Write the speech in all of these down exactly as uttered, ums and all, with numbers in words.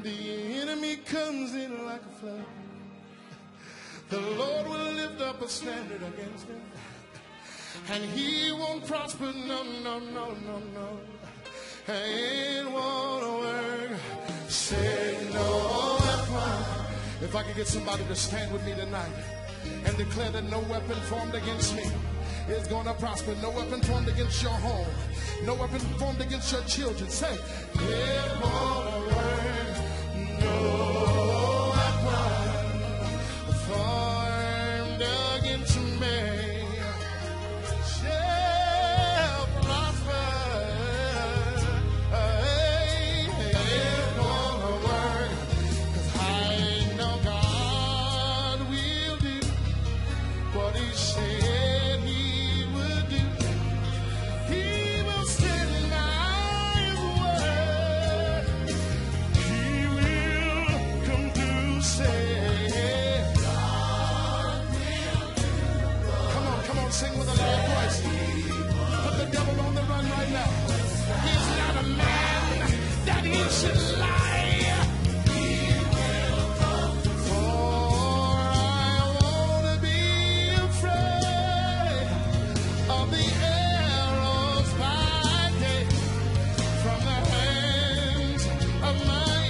the enemy comes in like a flood, the Lord will lift up a standard against him, and he won't prosper. No, no, no, no, no. It won't work. Say no weapon. If I could get somebody to stand with me tonight and declare that no weapon formed against me is going to prosper. No weapon formed against your home. No weapon formed against your children. Say, it won't work. No weapon formed against me shall prosper. Hey, it won't work. 'Cause I know God will do what he said he would do. He will stand by his word. He will come through. Say, God will do. Come on, come on, sing with a loud voice. Put the devil on the run right now. He's not a man that he should lie. For I want to be afraid of the arrows by day from the hands of my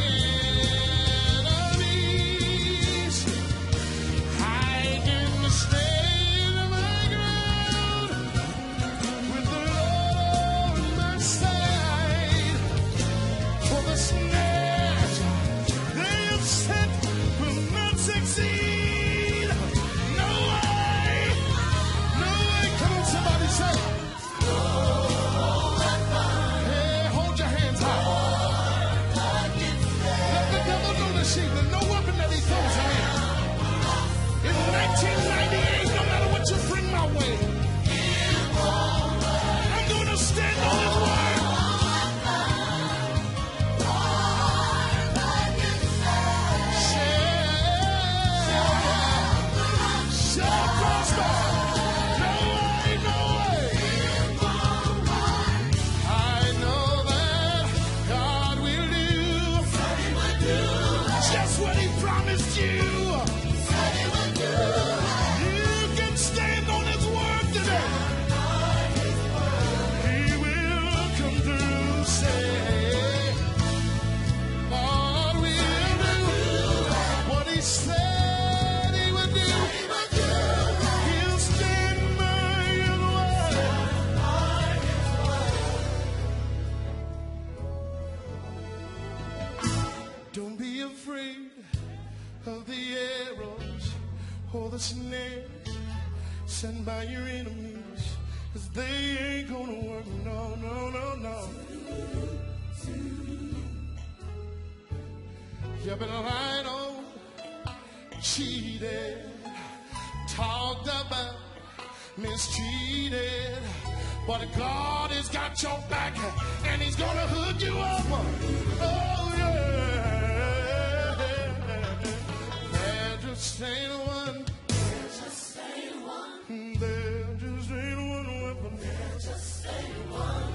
enemies. I can stand my ground with the Lord on my side. For the snares they have set will not succeed. No way, no way. Come on, somebody say, hey, hold your hands high. Let the devil know that she, that no weapon that he throws at me. In nineteen ninety-eight, no matter what you bring my way, I'm going to stand on his word. Shall, shall prosper. No way, no way. I know that God will do just what he promised you. You can stand on his word today. He will come through. Say, God will do what he said he would do. He'll stand by his word. Don't be afraid of the arrows or the snares sent by your enemies, 'cause they ain't gonna work. No, no, no, no. You've been lied on, cheated, talked about, mistreated, but God has got your back and he's gonna hook you up. Oh yeah. There just ain't one. There just ain't one. There just ain't one weapon. There just ain't one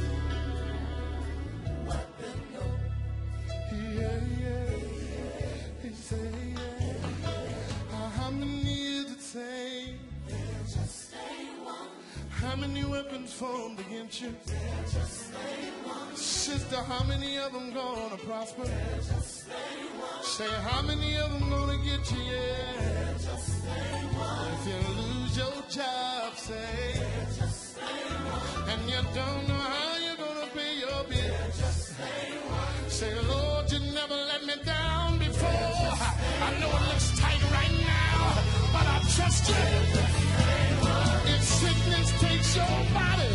weapon. Yeah, yeah. He said, yeah. Uh, How many is it say? There just ain't one. How many weapons formed against you? There just ain't one. Sister, how many of them gonna prosper? There just ain't one. Say, how many of them gonna get you? Yeah. There just ain't one. If you lose your job, say, there just ain't one. And you don't know how you're gonna pay your bill. There just ain't one. Say, Lord, you never let me down before. I know it looks tight right now, but I trust you. If sickness takes your body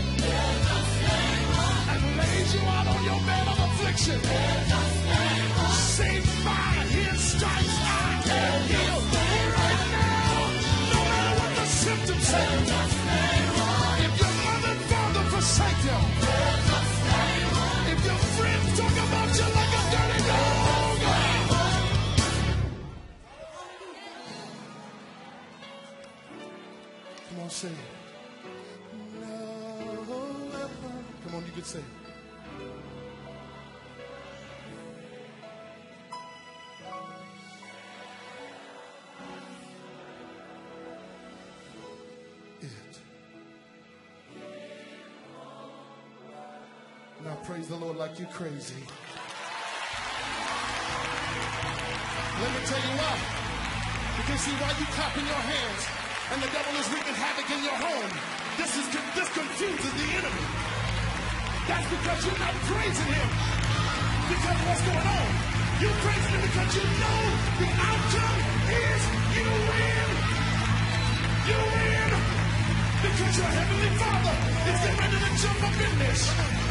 and lays you out on your bed of affliction, say, by his stripes I can heal right now. No matter what the symptoms say. If your mother and father forsake you, if your friends talk about you like a dirty dog, come on, say it. No weapon. Come on, you can say it. Now praise the Lord like you're crazy. Let me tell you why. Because see, while you clapping your hands and the devil is wreaking havoc in your home, this is this confuses the enemy. That's because you're not praising him because of what's going on. You're praising him because you know the outcome is you win. You win. Because your heavenly Father is getting ready to jump up in this.